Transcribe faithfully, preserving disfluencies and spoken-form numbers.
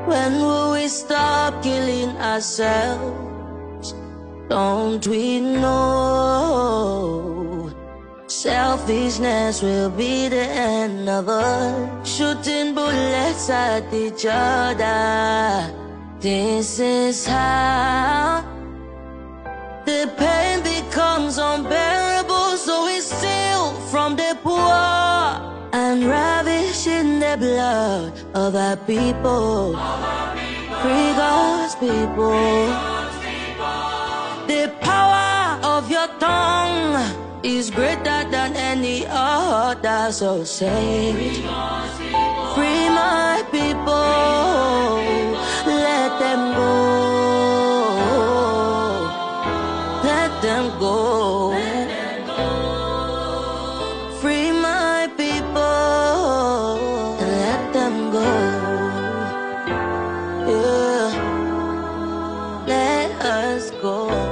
When will we stop killing ourselves? Don't we know selfishness will be the end of us? Shooting bullets at each other. This is how the pain becomes unbearable, so we steal from the poor and ravish in the blood of our people. Free God's people. The power of your tongue is greater than any other, so say, free my people, let them go. Let them go. Free my people and let them go. Yeah. Let us go.